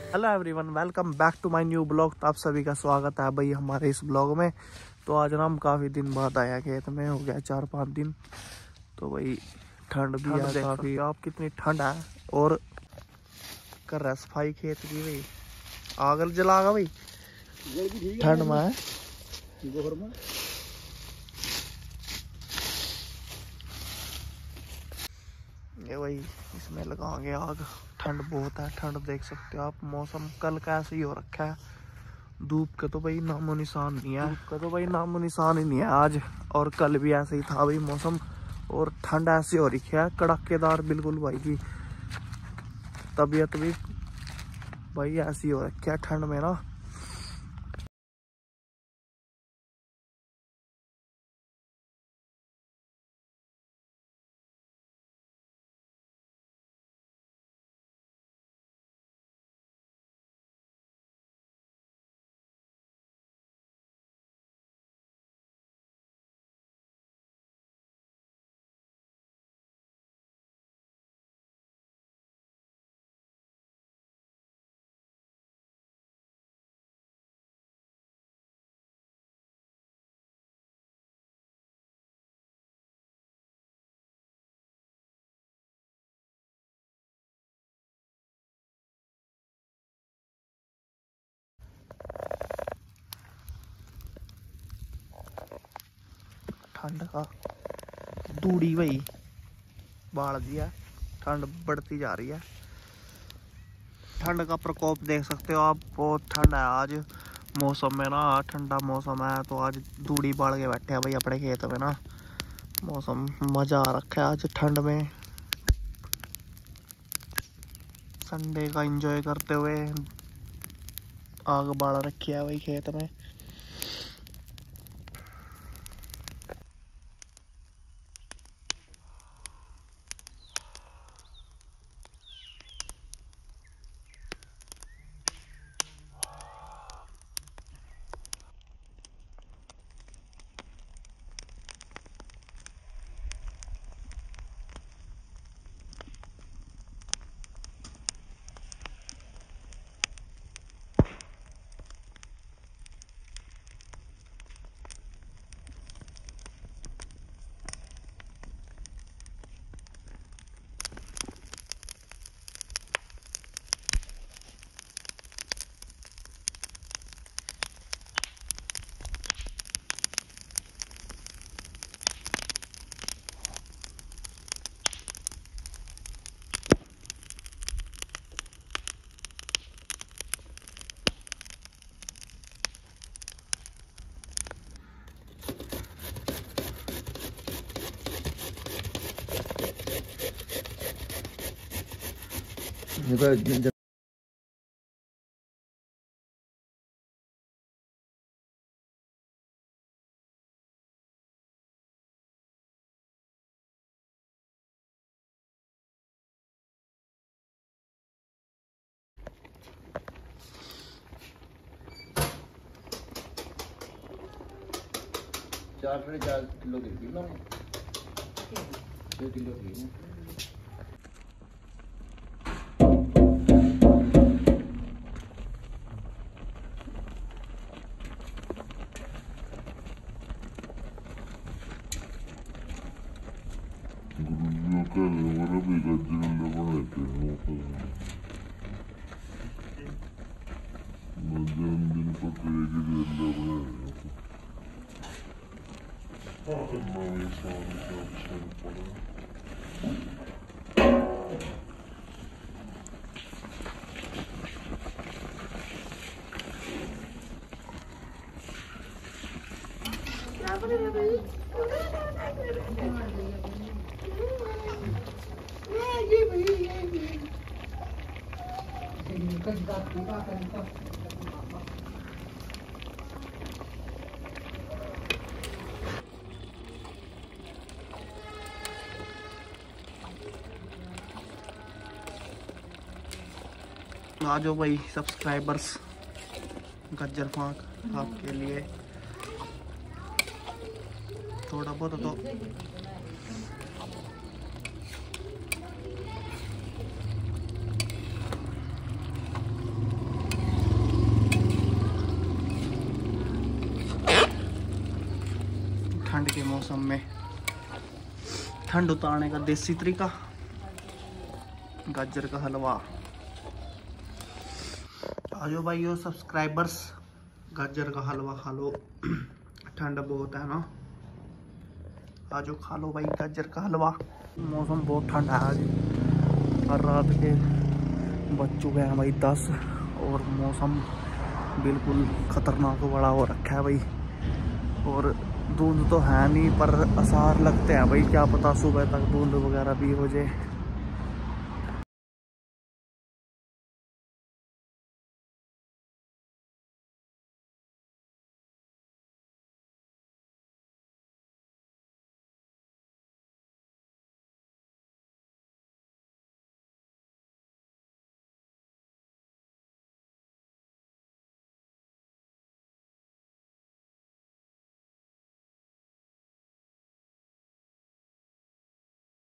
Hello everyone, welcome back to my new blog. तो आप सभी का स्वागत है भाई हमारे इस ब्लॉग में। तो आज ना हम काफ़ी दिन बाद आया खेत में, हो गया 4-5 दिन। तो भाई ठंड भी है काफ़ी। आप कितनी ठंड है और कर रहा सफाई खेत की भाई। आग जलागा भाई ठंड में है। ये भाई इसमें लगाओगे आग। ठंड बहुत है, ठंड देख सकते हो आप। मौसम कल का ऐसे ही हो रखा है, धूप का तो भाई नामो निशान नहीं है। धूप का तो भाई नामो निशान ही नहीं है आज। और कल भी ऐसे ही था भाई मौसम। और ठंड ऐसी हो रही है कड़ाकेदार बिल्कुल भाई की। तबीयत भी भाई ऐसी हो रखी है ठंड में ना। ठंड का दूड़ी भाई बाढ़ दिया। ठंड बढ़ती जा रही है। ठंड का प्रकोप देख सकते हो आप। बहुत ठंड है आज मौसम में ना। ठंडा मौसम है तो आज दूड़ी बाढ़ के बैठे हैं भाई अपने खेत में ना। मौसम मजा आ रखा है आज ठंड में। संडे का एंजॉय करते हुए आग बाढ़ रखी है भाई खेत में। चार 4.5 किलो गिर गई ना, 6 किलो की। जन्मदिन को आ जाओ भाई सब्सक्राइबर्स, गज्जर फांक आपके लिए थोड़ा बहुत तो मौसम में ठंड उतारने का देसी तरीका, गाजर का हलवा। आजो भाइयों सब्सक्राइबर्स, गाजर का हलवा खा लो, ठंड बहुत है ना। आजो खा लो भाई गाजर का हलवा। मौसम बहुत ठंडा है आज, और रात के बज चुके हैं भाई 10, और मौसम बिल्कुल खतरनाक बड़ा हो रखा है भाई। और धुंध तो है नहीं, पर आसार लगते हैं भाई, क्या पता सुबह तक धुंध वगैरह भी हो जाए।